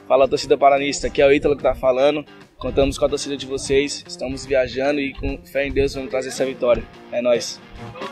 Fala, torcida paranista, aqui é o Ítalo que tá falando. Contamos com a torcida de vocês, estamos viajando e com fé em Deus vamos trazer essa vitória. É nóis.